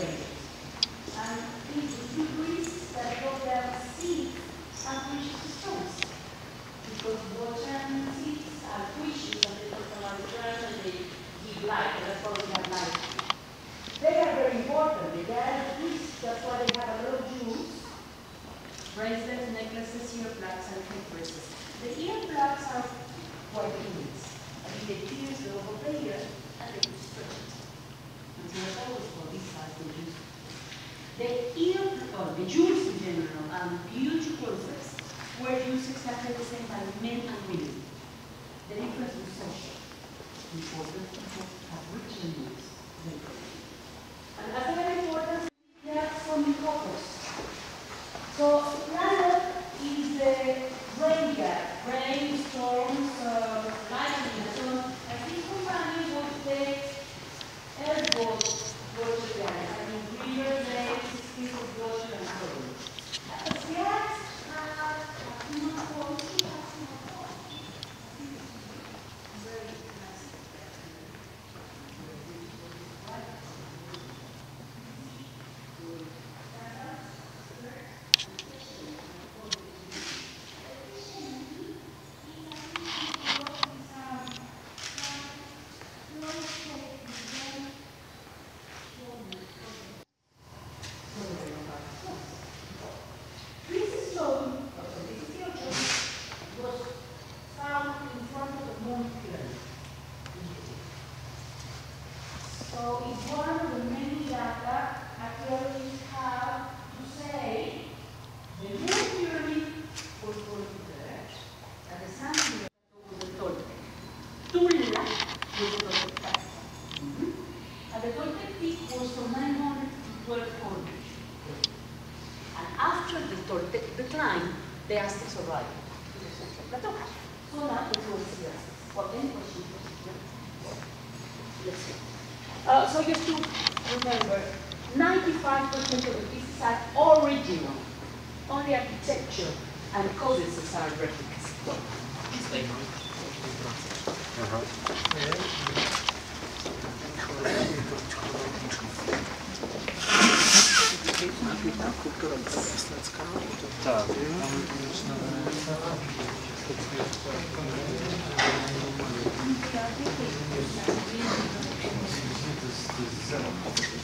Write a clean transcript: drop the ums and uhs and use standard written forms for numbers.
ranges. And it decreases that of their seeds and precious stones. Because water and seeds are precious and they fertilize the earth and they give life, and that's why we have life. They are very important. They are priests, that's why they have a lot of jewels. Bracelets, necklaces, earplugs, and necklaces. The earplugs are quite beads. I mean, they pierce the lobe of the ear and they can stretch it. And so that's always for this size they use. The jewels in general and beauty clothes were used exactly the same by men and women. The difference was social. Important people have richer needs than women. And as a very important, there are some couples. So planet is the rain gap, rain, storms, lightning, and so on. And this companion was the earth water gas. I mean, rivers, lakes, pieces of water, and so on. Gas human quality has no quality. Very nice. So it's one of the many data archaeologists have to say the moon pyramid was going to there, and the sun pyramid was the Toltec. Tula was the Toltec. And the Toltec peak was from 900 to 1200. And after the Toltec decline, the Aztecs arrived to the central plateau. So now it was the Aztecs. What then was it? Let's see. So just to remember, 95% of the pieces are original. Only architecture and codices are replicas. Tak.